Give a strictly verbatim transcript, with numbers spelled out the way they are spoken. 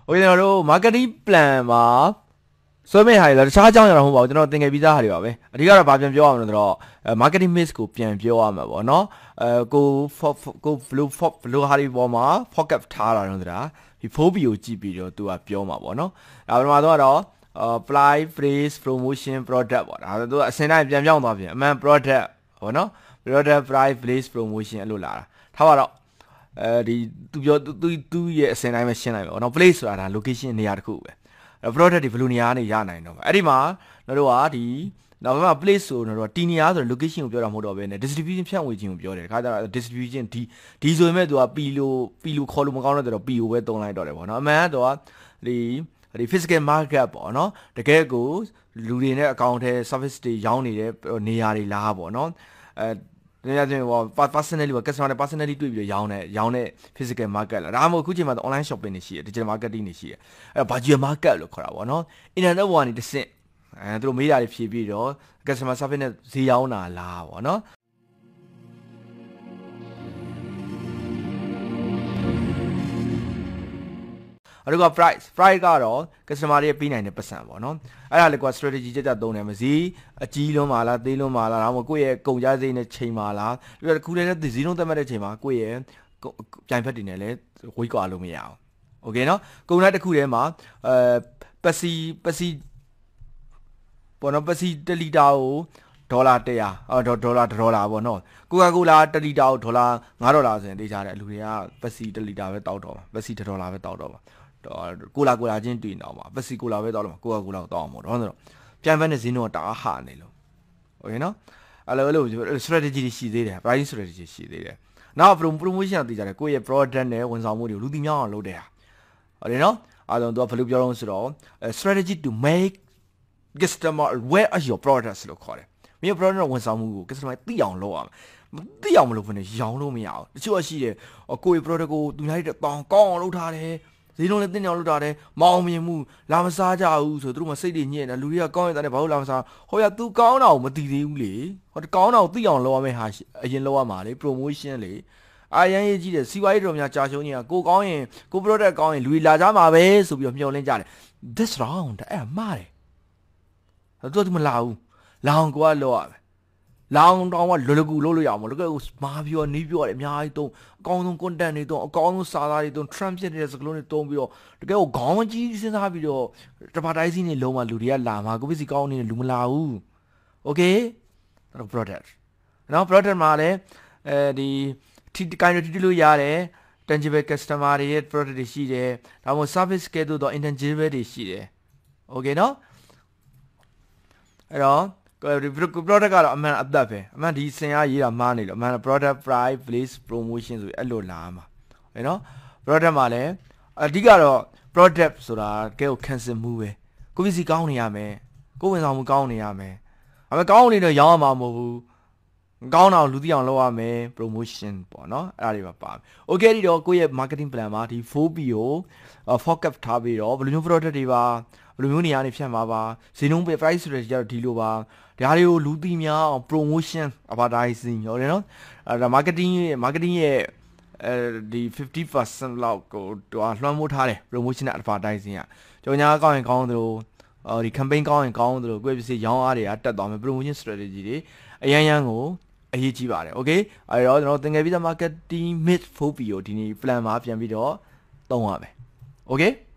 Okay ကျွန်တော်တို့ marketing plan မှာဆွဲမဲ့ဟာတွေလားတခြားအကြောင်းအရာတော့မဟုတ်ပါဘူးကျွန်တော်သင်ခဲ့ပြီးသားဟာတွေပါပဲအဓိကတော့ဗာပြန်ပြောရမှာဆိုတော့ marketing mix ကိုပြန်ပြောရမှာပေါ့နော်အဲကိုကို blue blue ဟာတွေပေါ်မှာ focus ထားတာတော့ဆိုတာဒီ four P ကိုကြည့်ပြီးတော့သူကပြောမှာပေါ့နော်ဒါပထမဆုံးကတော့ apply phrase promotion product ပေါ့ဒါသူကအစင်တိုင်းပြန်ပြောင်းသွားပြန်အမှန် product ပေါ့နော် product price place promotion အဲ့လိုလာတာထားပါတော့အဲဒီသူပြောသူသူရဲ့အစင်တိုင်းပဲရှင်းလိုက်ပါတော့ place ဆိုတာဒါ location နေရာတစ်ခုပဲအဲ့ product တွေဘယ်လိုနေရာနေရနိုင်တော့အဲ့ဒီမှာတို့တို့ကဒီနောက်ပိုင်းမှာ place ဆိုတော့တီနေရာဆိုတော့ location ကိုပြောတာမဟုတ်တော့ဘဲနဲ့ distribution ဖြန့်ဝေခြင်းကိုပြောတယ်ခါကျတော့ distribution ဒီဒီဆိုရင်မဲ့သူက P လို့ P လို့ခေါ်လို့မကောင်းတော့တော့ P ကိုပဲသုံးလိုက်တော့တယ်ပေါ့နော်အမှန်ကတော့ဒီဒီ physical market ပေါ့နော်တကယ်ကိုလူတွေနဲ့အကောင့်ထဲ service တွေရောင်းနေတဲ့နေရာတွေလားပေါ့နော်အဲနေရာချင်းဟော personally ပေါ့ customer နဲ့ personally တွေ့ပြီးတော့ရောင်းတဲ့ရောင်းတဲ့ physical market လားဒါမှမဟုတ်အခုချိန်မှာ online shopping တွေရှိတယ် digital marketing တွေရှိတယ်အဲ virtual market လို့ခေါ်တာပေါ့နော် internet ပေါ်ကနေတစ်ဆင့်အဲသူတို့မေးတာတွေဖြေပြီးတော့ customer service နဲ့ဈေးရောင်းတာလားပေါ့နော်အဲ့ဒါက price price ကတော့ customer တွေပေးနိုင်တဲ့ပတ်စံပေါ့နော်အဲ့ဒါလည်းကွာ strategy ကြကြသုံးတယ်မစီအကြီးလုံးပါလားသေးလုံးပါလားဒါမှမဟုတ်ကိုယ့်ရဲ့ကုန်ကြစိမ့်နဲ့ချိန်ပါလားပြီးတော့တစ်ခုတည်းနဲ့ဈေးနှုန်းတက်မှတ်တဲ့ချိန်မှာကိုယ့်ရဲ့ပြိုင်ဖက်တွေနဲ့လည်းဝေးကွာလို့မရအောင်โอเคเนาะကုန်တိုင်းတစ်ခုတည်းမှာအဲပစီပစီပေါ်တော့ပစီတစ်လီတာကိုဒေါ်လာone hundredအော်ဒေါ်လာဒေါ်လာပေါ့နော်ကိုကာကိုလာတစ်လီတာကိုဒေါ်လာfiveဒေါ်လာဆိုရင်တေးကြတယ်လူတွေကပစီတစ်လီတာပဲတောက်တော့ပါပစီoneဒေါ်လာပဲတောက်တော့ပါကိုလာကိုလာချင်းတွေ့နေတော့ပါပစီကိုလာပဲတောက်လို့ကိုကာကိုလာကိုတောက်အောင်ပေါ့တော့ဆိုတော့ပြန်ဖက်နဲ့ဈေးနှုန်းကတအားဟာနေလို့โอเคเนาะအဲ့လိုအဲ့လို strategy တွေရှိသေးတယ် pricing strategy ရှိသေးတယ်နောက် promotion တေးကြတယ်ကိုယ့်ရဲ့ product နဲ့ဝန်ဆောင်မှုတွေကိုလူသိများအောင်လုပ်တယ်ဟာဟုတ်တယ်เนาะအဲ့တော့သူကဘယ်လိုပြောလို့ဆိုတော့ strategy to make customer aware of your products လို့ခေါ်တယ်မင်း product နဲ့ဝန်ဆောင်မှုကို customer သိအောင်လုပ်ရမယ်မသိအောင်မလုပ်ဘဲနဲ့ရောင်းလို့မရအောင်တချို့ကရှိတယ်ကိုယ့်ရဲ့ product ကိုသူများတွေတောင်းကောင်းအောင်လုပ်ထားတယ်ဈေးနှုန်းလည်းသိအောင်လုပ်ထားတယ်မအောင်မြင်မှုလာမစားကြဘူးဆိုသူတို့မှစိတ်တွေညစ်နေလူတွေကကောင်းရတဲ့ဘာလို့လာမစားဟောရ तू ကောင်းတာကိုမသိသေးဘူးလေဟောကောင်းတာကိုသိအောင်လုပ်ရမယ်ဟာအရင်လုပ်ရမှာလေ promotion လေအာရန်ရေးကြီးတယ်စီဝါရေးတော်များကြာရှုံးနေတာကိုကောင်းရင်ကို product ကောင်းရင်လူတွေလာကြမှာပဲဆိုပြီးတော့မျှော်လင့်ကြတယ် this round အဲ့မှားတယ်သူကမလာဘူးလောင်ကိုကလောရမယ်လောင်တောင်ကလွယ်လွယ်ကူလုပ်လို့ရအောင်မလို့ကဲမာပြောနီးပြောတယ်အများကြီးတုံးအကောင်းဆုံး content တွေတုံးအကောင်းဆုံးစာသားတွေတုံး Trump ဖြစ်နေတဲ့စကလုံးတွေတုံးပြီးတော့တကယ်ကိုခေါင်းကြီးစဉ်းစားပြီးတော့တပါတိုင်းစီးနေလုံးမှာလူတွေကလာမှာကိုပစ္စည်းကောင်းနေလူမလာဘူး okay တော့ product နော် product မှာလည်းအဲဒီထိကိုင်းရတီလို့ရတယ် tangible customer တွေရဲ့ product တွေရှိတယ်ဒါမှမဟုတ် service ကဲတော့ intangible တွေရှိတယ် okay နော်အဲ့တော့product ကတော့အမှန်အသက်ပဲအမှန်ဒီစင်ရရေးတာမှားနေလို့အမှန် product price place promotion ဆိုပြီးအဲ့လိုလာမှာဟဲ့နော် product မှာလည်းအဓိကတော့ product ဆိုတာကဲကို cancel မှုပဲကိုပစ္စည်းကောင်းနေရမယ်ကိုဝန်ဆောင်မှုကောင်းနေရမယ်အမေကောင်းနေတော့ရောင်းရမှာမဟုတ်ဘူးကောင်းအောင်လူသိအောင်လုပ်ရမယ် promotion ပေါ့နော်အဲ့ဒါတွေပါပါ okay ဒီတော့ကိုယ့်ရဲ့ marketing plan မှာဒီ four P ကို focus ထားပြီးတော့ဘယ်လိုမျိုး product တွေပါဘယ်လိုမျိုးနေရာနေဖြတ်မှာပါဈေးနှုန်း price တွေကြတော့ဒီလိုပါဒါတွေကိုလူသိများအောင် promotion advertising ဟုတ်တယ်နော်အဲဒါ marketing ရဲ့ marketing ရဲ့အဲဒီ fifty percent လောက်ကိုတွားလွှမ်းမိုးထားတယ် promotion နဲ့ advertising ကကြော်ညာကောင်းရင်ကောင်းသလိုဒီ campaign ကောင်းရင်ကောင်းသလိုကိုယ့်ပစ္စည်းရောင်းအားတွေကတက်သွားမယ် promotion strategy တွေအရန်ရန်ကိုအရေးကြီးပါတယ် okay အဲတော့ကျွန်တော်သင်ခဲ့ပြီးသား marketing mix four P ကိုဒီနေ့ plan မှာပြန်ပြီးတော့သုံးရမယ် okay